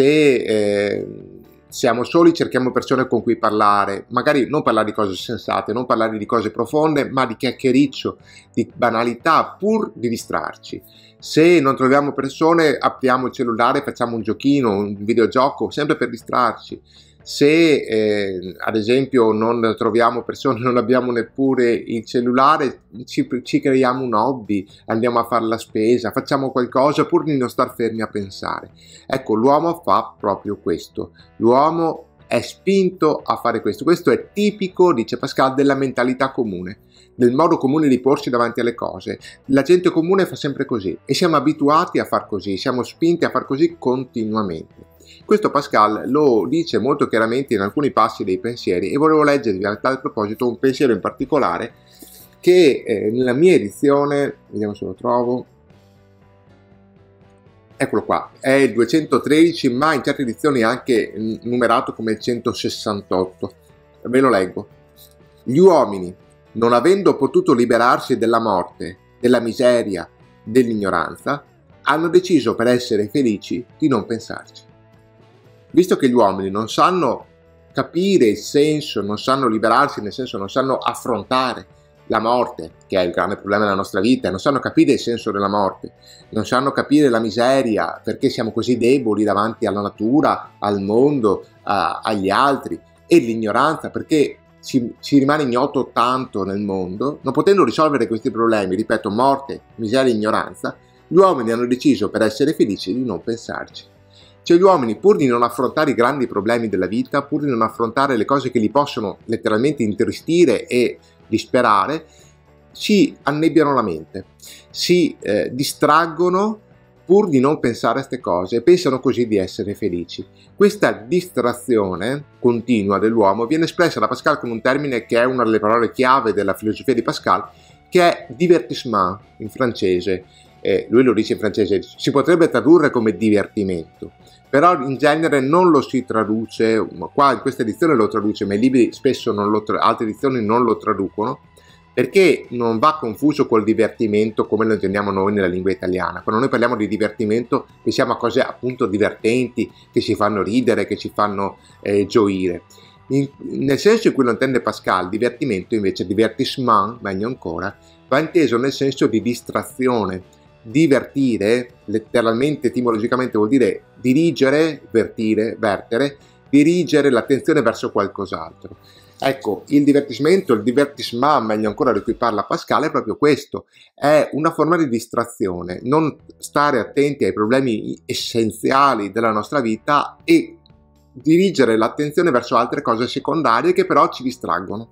Se siamo soli, cerchiamo persone con cui parlare, magari non parlare di cose sensate, non parlare di cose profonde, ma di chiacchiericcio, di banalità, pur di distrarci. Se non troviamo persone, apriamo il cellulare, facciamo un giochino, un videogioco, sempre per distrarci. Se ad esempio non troviamo persone, non abbiamo neppure il cellulare, ci creiamo un hobby, andiamo a fare la spesa, facciamo qualcosa pur di non star fermi a pensare. Ecco, l'uomo fa proprio questo, l'uomo è spinto a fare questo. Questo è tipico, dice Pascal, della mentalità comune, del modo comune di porsi davanti alle cose. La gente comune fa sempre così e siamo abituati a far così, siamo spinti a far così continuamente. Questo Pascal lo dice molto chiaramente in alcuni passi dei pensieri, e volevo leggervi a tal proposito un pensiero in particolare che nella mia edizione, vediamo se lo trovo, eccolo qua, è il 213, ma in certe edizioni è anche numerato come il 168. Ve lo leggo. Gli uomini, non avendo potuto liberarsi della morte, della miseria, dell'ignoranza, hanno deciso, per essere felici, di non pensarci. Visto che gli uomini non sanno capire il senso, non sanno liberarsi, nel senso non sanno affrontare la morte, che è il grande problema della nostra vita, non sanno capire il senso della morte, non sanno capire la miseria, perché siamo così deboli davanti alla natura, al mondo, agli altri, e l'ignoranza, perché ci rimane ignoto tanto nel mondo. Non potendo risolvere questi problemi, ripeto, morte, miseria e ignoranza, gli uomini hanno deciso, per essere felici, di non pensarci. Cioè gli uomini, pur di non affrontare i grandi problemi della vita, pur di non affrontare le cose che li possono letteralmente intristire e disperare, si annebbiano la mente, si distraggono pur di non pensare a queste cose e pensano così di essere felici. Questa distrazione continua dell'uomo viene espressa da Pascal con un termine che è una delle parole chiave della filosofia di Pascal, che è divertissement in francese. Lui lo dice in francese, si potrebbe tradurre come divertimento, però in genere non lo si traduce, qua in questa edizione lo traduce, ma i libri spesso altre edizioni non lo traducono, perché non va confuso col divertimento come lo intendiamo noi nella lingua italiana. Quando noi parliamo di divertimento pensiamo a cose appunto divertenti, che ci fanno ridere, che ci fanno gioire. Nel senso in cui lo intende Pascal, divertimento invece, divertissement, meglio ancora, va inteso nel senso di distrazione. Divertire, letteralmente, etimologicamente vuol dire dirigere, vertere, dirigere l'attenzione verso qualcos'altro. Ecco, il divertimento, il divertissement, meglio ancora di cui parla Pascal, è proprio questo, è una forma di distrazione, non stare attenti ai problemi essenziali della nostra vita e dirigere l'attenzione verso altre cose secondarie che però ci distraggono.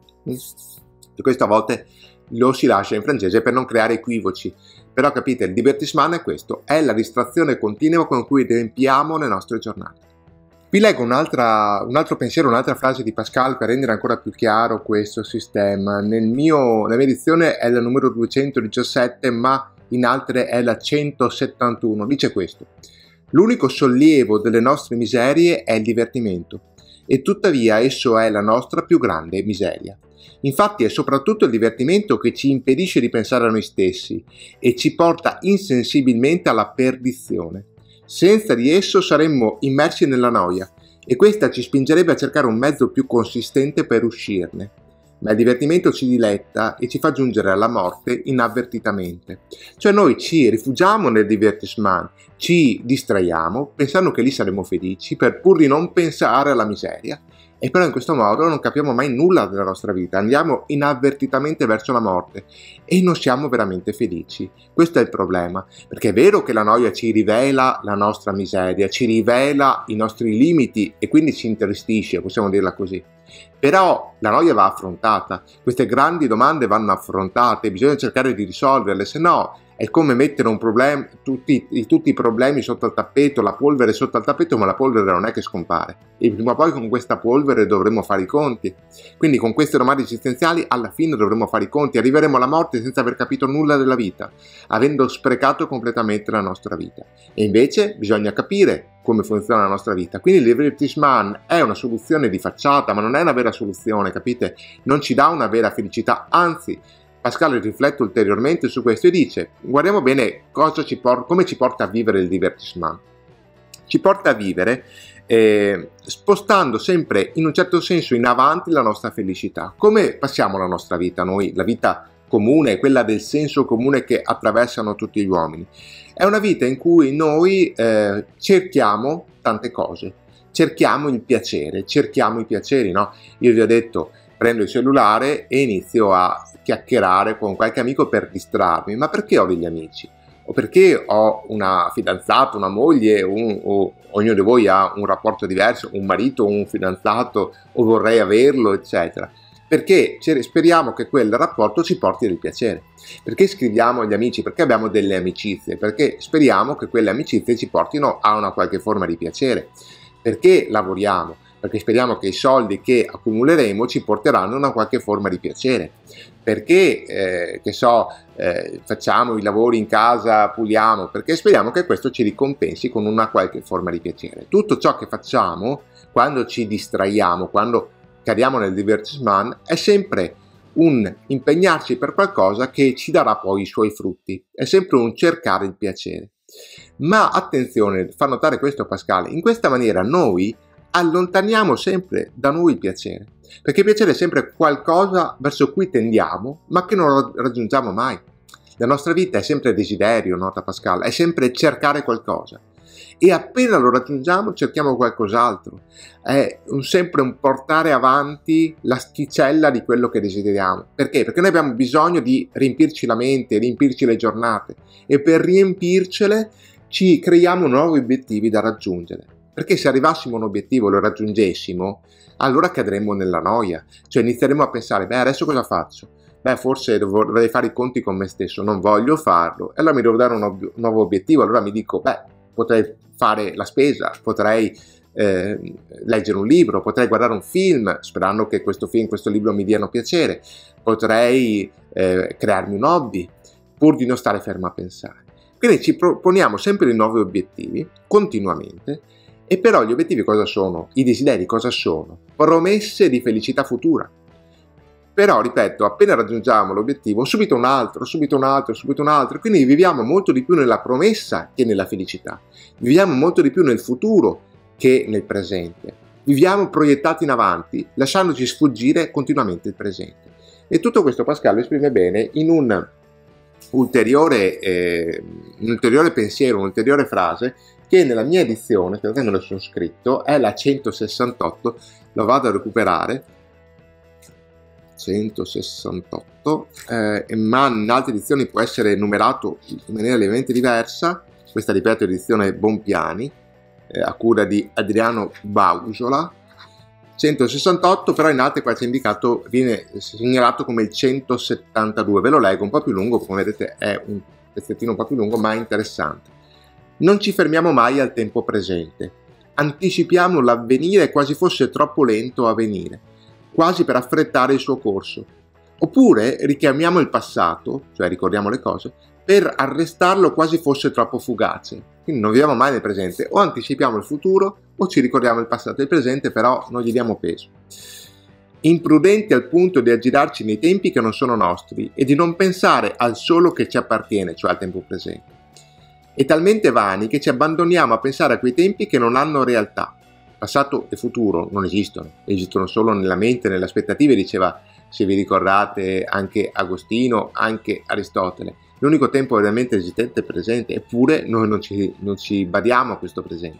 E questa a volte lo si lascia in francese per non creare equivoci, però capite, il divertissement è questo, è la distrazione continua con cui riempiamo le nostre giornate. Vi leggo un altro pensiero, un'altra frase di Pascal per rendere ancora più chiaro questo sistema. Nella mia edizione è la numero 217, ma in altre è la 171. Dice questo: l'unico sollievo delle nostre miserie è il divertimento, e tuttavia esso è la nostra più grande miseria. Infatti è soprattutto il divertimento che ci impedisce di pensare a noi stessi e ci porta insensibilmente alla perdizione. Senza di esso saremmo immersi nella noia e questa ci spingerebbe a cercare un mezzo più consistente per uscirne. Ma il divertimento ci diletta e ci fa giungere alla morte inavvertitamente. Cioè noi ci rifugiamo nel divertissement, ci distraiamo pensando che lì saremo felici pur di non pensare alla miseria. E però in questo modo non capiamo mai nulla della nostra vita, andiamo inavvertitamente verso la morte e non siamo veramente felici. Questo è il problema, perché è vero che la noia ci rivela la nostra miseria, ci rivela i nostri limiti e quindi ci intristisce, possiamo dirla così. Però la noia va affrontata, queste grandi domande vanno affrontate, bisogna cercare di risolverle, se no è come mettere un problema, tutti i problemi sotto il tappeto, la polvere sotto il tappeto, ma la polvere non è che scompare. E prima o poi con questa polvere dovremo fare i conti. Quindi con queste domande esistenziali alla fine dovremo fare i conti. Arriveremo alla morte senza aver capito nulla della vita, avendo sprecato completamente la nostra vita. E invece bisogna capire come funziona la nostra vita. Quindi il divertissement è una soluzione di facciata, ma non è una vera soluzione, capite? Non ci dà una vera felicità, anzi Pascal riflette ulteriormente su questo e dice: guardiamo bene come ci porta a vivere il divertissement. Ci porta a vivere spostando sempre in un certo senso in avanti la nostra felicità. Come passiamo la nostra vita noi, la vita comune, quella del senso comune che attraversano tutti gli uomini? È una vita in cui noi cerchiamo tante cose, cerchiamo il piacere, cerchiamo i piaceri, no? Io vi ho detto, prendo il cellulare e inizio a chiacchierare con qualche amico per distrarmi, ma perché ho degli amici? O perché ho una fidanzata, una moglie, o ognuno di voi ha un rapporto diverso, un marito, un fidanzato, o vorrei averlo, eccetera. Perché speriamo che quel rapporto ci porti del piacere. Perché scriviamo agli amici? Perché abbiamo delle amicizie? Perché speriamo che quelle amicizie ci portino a una qualche forma di piacere. Perché lavoriamo? Perché speriamo che i soldi che accumuleremo ci porteranno a una qualche forma di piacere. Perché, facciamo i lavori in casa, puliamo, perché speriamo che questo ci ricompensi con una qualche forma di piacere. Tutto ciò che facciamo, quando ci distraiamo, quando cadiamo nel divertissement, è sempre un impegnarci per qualcosa che ci darà poi i suoi frutti. È sempre un cercare il piacere. Ma attenzione, fa notare questo Pascal, in questa maniera noi allontaniamo sempre da noi il piacere, perché il piacere è sempre qualcosa verso cui tendiamo, ma che non raggiungiamo mai. La nostra vita è sempre desiderio, nota Pascal, è sempre cercare qualcosa. E appena lo raggiungiamo cerchiamo qualcos'altro. È sempre un portare avanti l'asticella di quello che desideriamo. Perché? Perché noi abbiamo bisogno di riempirci la mente, riempirci le giornate, e per riempircele ci creiamo nuovi obiettivi da raggiungere. Perché se arrivassimo a un obiettivo e lo raggiungessimo, allora cadremmo nella noia, cioè inizieremo a pensare, adesso cosa faccio? Forse dovrei fare i conti con me stesso, non voglio farlo, e allora mi devo dare un nuovo obiettivo. Allora mi dico, potrei fare la spesa, potrei leggere un libro, potrei guardare un film, sperando che questo film, questo libro mi diano piacere, potrei crearmi un hobby, pur di non stare fermo a pensare. Quindi ci proponiamo sempre dei nuovi obiettivi, continuamente, e però gli obiettivi cosa sono? I desideri cosa sono? Promesse di felicità futura. Però, ripeto, appena raggiungiamo l'obiettivo, subito un altro, subito un altro, subito un altro, quindi viviamo molto di più nella promessa che nella felicità. Viviamo molto di più nel futuro che nel presente. Viviamo proiettati in avanti, lasciandoci sfuggire continuamente il presente. E tutto questo Pascal lo esprime bene in un ulteriore pensiero, un'ulteriore frase che nella mia edizione, che me lo sono scritto, è la 168, lo vado a recuperare, 168, ma in altre edizioni può essere numerato in maniera lievemente diversa. Questa, ripeto, è edizione Bompiani, a cura di Adriano Bausola. 168, però in altre qua c'è indicato, viene segnalato come il 172. Ve lo leggo, un po' più lungo, come vedete è un pezzettino un po' più lungo, ma interessante. Non ci fermiamo mai al tempo presente, anticipiamo l'avvenire quasi fosse troppo lento a venire, quasi per affrettare il suo corso. Oppure richiamiamo il passato, cioè ricordiamo le cose, per arrestarlo quasi fosse troppo fugace. Quindi non viviamo mai nel presente, o anticipiamo il futuro o ci ricordiamo il passato. Il presente però non gli diamo peso. Imprudenti al punto di aggirarci nei tempi che non sono nostri e di non pensare al solo che ci appartiene, cioè al tempo presente. E talmente vani che ci abbandoniamo a pensare a quei tempi che non hanno realtà. Passato e futuro non esistono solo nella mente, nelle aspettative, diceva, se vi ricordate, anche Agostino, anche Aristotele. L'unico tempo veramente esistente è il presente, eppure noi non ci badiamo a questo presente.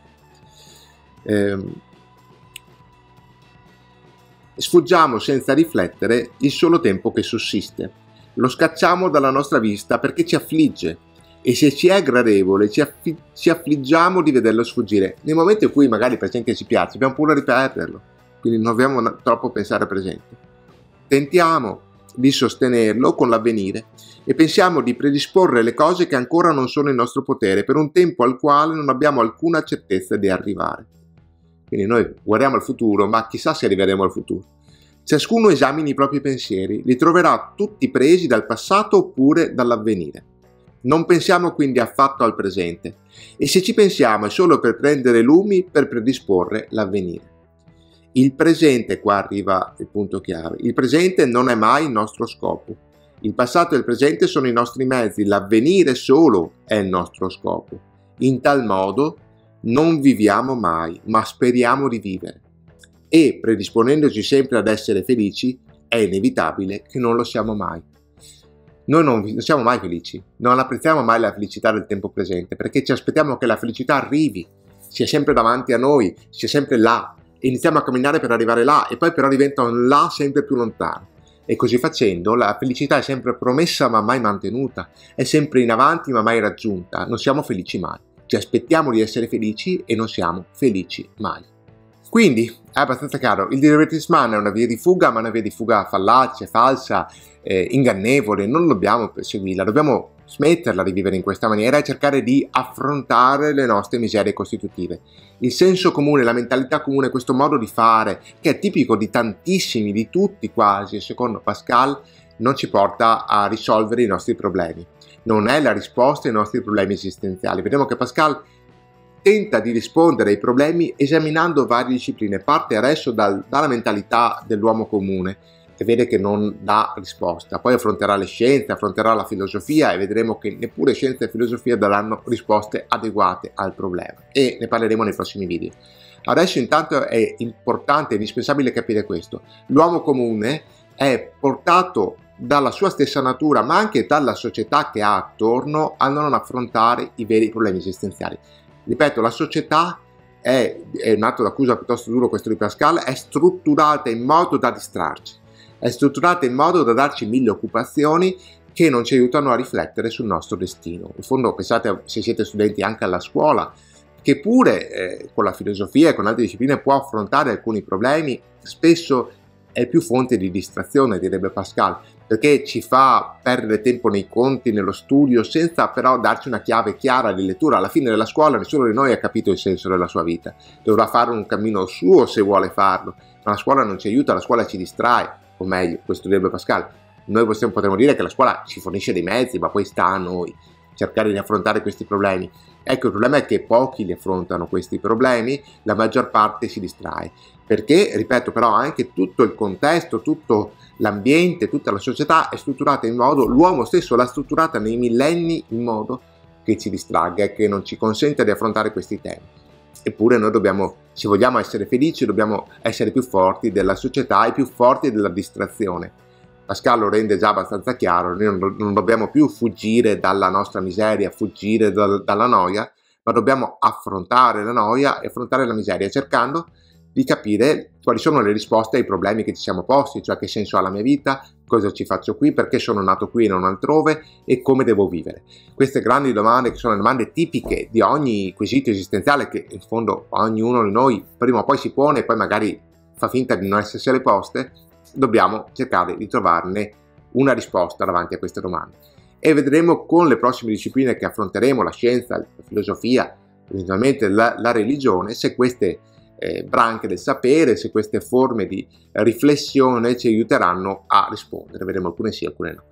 Sfuggiamo senza riflettere il solo tempo che sussiste. Lo scacciamo dalla nostra vista perché ci affligge, e se ci è gradevole ci affliggiamo di vederlo sfuggire. Nel momento in cui magari il presente ci piace, abbiamo paura di perderlo, quindi non dobbiamo troppo pensare al presente. Tentiamo di sostenerlo con l'avvenire e pensiamo di predisporre le cose che ancora non sono in nostro potere per un tempo al quale non abbiamo alcuna certezza di arrivare. Quindi noi guardiamo al futuro, ma chissà se arriveremo al futuro. Ciascuno esamini i propri pensieri, li troverà tutti presi dal passato oppure dall'avvenire. Non pensiamo quindi affatto al presente, e se ci pensiamo è solo per prendere lumi per predisporre l'avvenire. Il presente, qua arriva il punto chiave, il presente non è mai il nostro scopo. Il passato e il presente sono i nostri mezzi, l'avvenire solo è il nostro scopo. In tal modo non viviamo mai, ma speriamo di vivere. E, predisponendoci sempre ad essere felici, è inevitabile che non lo siamo mai. Noi non siamo mai felici, non apprezziamo mai la felicità del tempo presente, perché ci aspettiamo che la felicità arrivi, sia sempre davanti a noi, sia sempre là, e iniziamo a camminare per arrivare là, e poi però diventa un là sempre più lontano. E così facendo la felicità è sempre promessa ma mai mantenuta, è sempre in avanti ma mai raggiunta, non siamo felici mai. Ci aspettiamo di essere felici e non siamo felici mai. Quindi è abbastanza chiaro, il divertisman è una via di fuga, ma una via di fuga fallace, falsa, ingannevole. Non dobbiamo perseguirla, dobbiamo smetterla di vivere in questa maniera e cercare di affrontare le nostre miserie costitutive. Il senso comune, la mentalità comune, questo modo di fare, che è tipico di tantissimi, di tutti quasi, secondo Pascal, non ci porta a risolvere i nostri problemi. Non è la risposta ai nostri problemi esistenziali. Vediamo che Pascal tenta di rispondere ai problemi esaminando varie discipline, parte adesso dalla mentalità dell'uomo comune e vede che non dà risposta. Poi affronterà le scienze, affronterà la filosofia e vedremo che neppure scienza e filosofia daranno risposte adeguate al problema, e ne parleremo nei prossimi video. Adesso intanto è importante e indispensabile capire questo: l'uomo comune è portato dalla sua stessa natura, ma anche dalla società che ha attorno, a non affrontare i veri problemi esistenziali. Ripeto, la società è un atto d'accusa piuttosto duro questo di Pascal, è strutturata in modo da distrarci, è strutturata in modo da darci 1000 occupazioni che non ci aiutano a riflettere sul nostro destino. In fondo, pensate, se siete studenti anche alla scuola, che pure con la filosofia e con altre discipline può affrontare alcuni problemi, spesso è più fonte di distrazione, direbbe Pascal, perché ci fa perdere tempo nei conti, nello studio, senza però darci una chiave chiara di lettura. Alla fine della scuola nessuno di noi ha capito il senso della sua vita, dovrà fare un cammino suo se vuole farlo, ma la scuola non ci aiuta, la scuola ci distrae, o meglio, questo direbbe Pascal. Noi potremmo dire che la scuola ci fornisce dei mezzi, ma poi sta a noi cercare di affrontare questi problemi. Ecco, il problema è che pochi li affrontano questi problemi, la maggior parte si distrae, perché, ripeto, però anche tutto il contesto, tutto l'ambiente, tutta la società è strutturata in modo, l'uomo stesso l'ha strutturata nei millenni in modo che ci distragga e che non ci consente di affrontare questi temi. Eppure noi dobbiamo, se vogliamo essere felici, dobbiamo essere più forti della società e più forti della distrazione. Pascal lo rende già abbastanza chiaro: noi non dobbiamo più fuggire dalla nostra miseria, fuggire dalla noia, ma dobbiamo affrontare la noia e affrontare la miseria, cercando di capire quali sono le risposte ai problemi che ci siamo posti, cioè che senso ha la mia vita, cosa ci faccio qui, perché sono nato qui e non altrove e come devo vivere. Queste grandi domande, che sono le domande tipiche di ogni quesito esistenziale, che in fondo ognuno di noi prima o poi si pone e poi magari fa finta di non essersele poste, dobbiamo cercare di trovarne una risposta davanti a queste domande. E vedremo con le prossime discipline che affronteremo, la scienza, la filosofia, eventualmente la religione, se queste branche del sapere, se queste forme di riflessione ci aiuteranno a rispondere. Vedremo alcune sì, alcune no.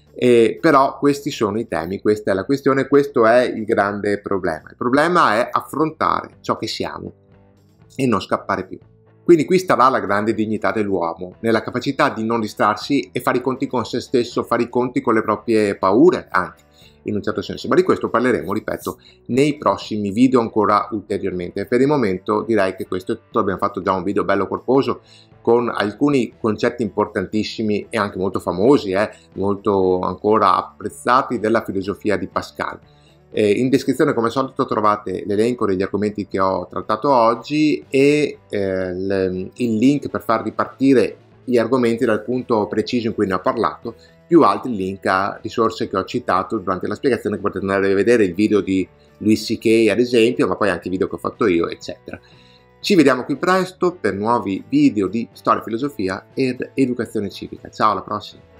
Però questi sono i temi, questa è la questione, questo è il grande problema. Il problema è affrontare ciò che siamo e non scappare più. Quindi qui starà la grande dignità dell'uomo, nella capacità di non distrarsi e fare i conti con se stesso, fare i conti con le proprie paure anche, in un certo senso. Ma di questo parleremo, ripeto, nei prossimi video ancora ulteriormente. Per il momento direi che questo è tutto. Abbiamo fatto già un video bello corposo con alcuni concetti importantissimi e anche molto famosi, molto ancora apprezzati, della filosofia di Pascal. In descrizione, come al solito, trovate l'elenco degli argomenti che ho trattato oggi e il link per far ripartire gli argomenti dal punto preciso in cui ne ho parlato, più altri link a risorse che ho citato durante la spiegazione, che potete andare a vedere, il video di Louis C.K. ad esempio, ma poi anche i video che ho fatto io, eccetera. Ci vediamo qui presto per nuovi video di storia, filosofia ed educazione civica. Ciao, alla prossima!